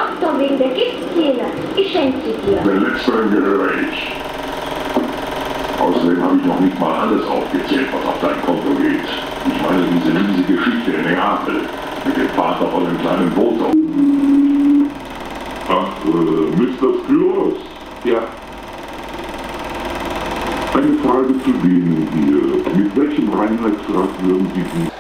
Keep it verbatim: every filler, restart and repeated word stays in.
Ach, doch wegen der Giftzähne. Ich schenke sie dir. Der letzteren gehöre ich. Außerdem habe ich noch nicht mal alles aufgezählt, was auf dein Konto geht. Ich meine diese riesige Geschichte in Neapel mit dem Vater von dem kleinen Boto. Ach, äh, Mister Spyros? Ja. Eine Frage zu denen hier. Mit welchem Reinheitsgrad würden Sie die